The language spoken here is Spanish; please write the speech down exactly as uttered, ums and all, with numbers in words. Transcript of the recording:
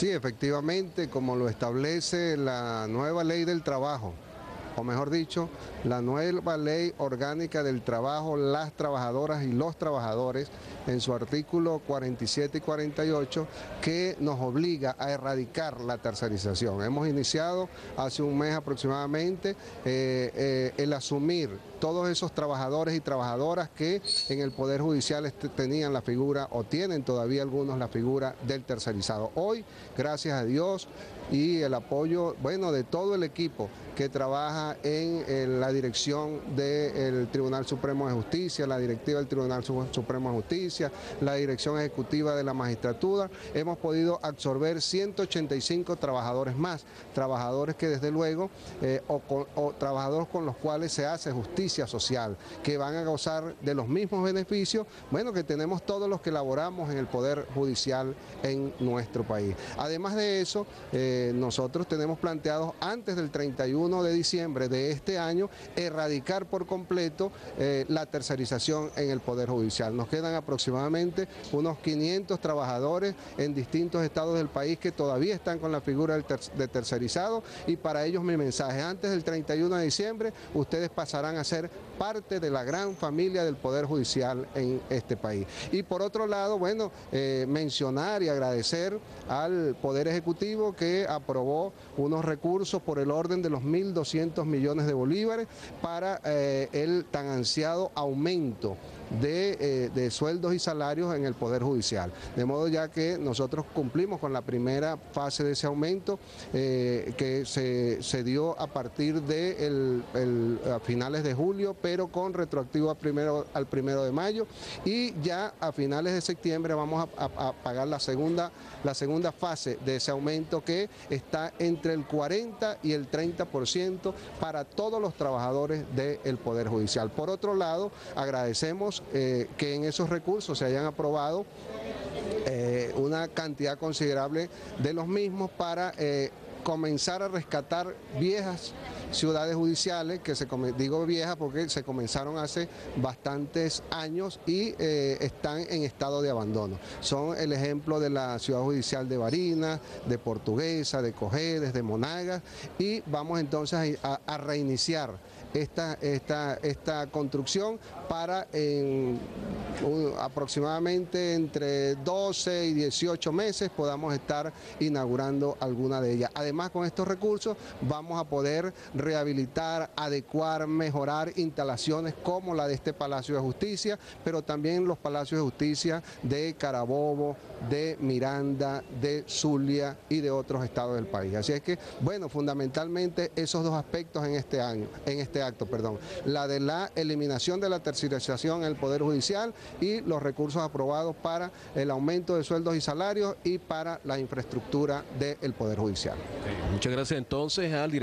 Sí, efectivamente, como lo establece la nueva ley del trabajo, o mejor dicho, la nueva ley orgánica del trabajo, las trabajadoras y los trabajadores, en su artículo cuarenta y siete y cuarenta y ocho, que nos obliga a erradicar la tercerización. Hemos iniciado hace un mes aproximadamente eh, eh, el asumir todos esos trabajadores y trabajadoras que en el Poder Judicial tenían la figura, o tienen todavía algunos la figura del tercerizado. Hoy, gracias a Dios y el apoyo, bueno, de todo el equipo que trabaja en, en la dirección del Tribunal Supremo de Justicia, la directiva del Tribunal Supremo de Justicia, la dirección ejecutiva de la magistratura, hemos podido absorber ciento ochenta y cinco trabajadores más, trabajadores que desde luego, eh, o, con, o trabajadores con los cuales se hace justicia social, que van a gozar de los mismos beneficios, bueno, que tenemos todos los que laboramos en el Poder Judicial en nuestro país. Además de eso, eh, nosotros tenemos planteado antes del treinta y uno de diciembre de este año erradicar por completo eh, la tercerización en el Poder Judicial. Nos quedan aproximadamente unos quinientos trabajadores en distintos estados del país que todavía están con la figura del ter de tercerizado, y para ellos mi mensaje: antes del treinta y uno de diciembre ustedes pasarán a ser parte de la gran familia del Poder Judicial en este país. Y por otro lado, bueno, eh, mencionar y agradecer al Poder Ejecutivo que aprobó unos recursos por el orden de los mil doscientos millones de bolívares para eh, el tan ansiado aumento de, eh, de sueldos y salarios en el Poder Judicial. De modo ya que nosotros cumplimos con la primera fase de ese aumento eh, que se, se dio a partir de el, el, a finales de julio, pero con retroactivo al primero, al primero de mayo, y ya a finales de septiembre vamos a, a, a pagar la segunda, la segunda fase de ese aumento, que está entre el cuarenta y el treinta por ciento para todos los trabajadores del Poder Judicial. Por otro lado, agradecemos eh, que en esos recursos se hayan aprobado eh, una cantidad considerable de los mismos para eh, comenzar a rescatar viejas ciudades judiciales, que se digo viejas porque se comenzaron hace bastantes años y eh, están en estado de abandono. Son el ejemplo de la ciudad judicial de Barinas, de Portuguesa, de Cojedes, de Monagas, y vamos entonces a, a reiniciar esta, esta, esta construcción para en un, aproximadamente entre doce y dieciocho meses podamos estar inaugurando alguna de ellas. Además, con estos recursos vamos a poder rehabilitar, adecuar, mejorar instalaciones como la de este Palacio de Justicia, pero también los Palacios de Justicia de Carabobo, de Miranda, de Zulia y de otros estados del país. Así es que, bueno, fundamentalmente esos dos aspectos en este año, en este acto, perdón, la de la eliminación de la tercerización en el Poder Judicial y los recursos aprobados para el aumento de sueldos y salarios y para la infraestructura del Poder Judicial. Muchas gracias entonces al director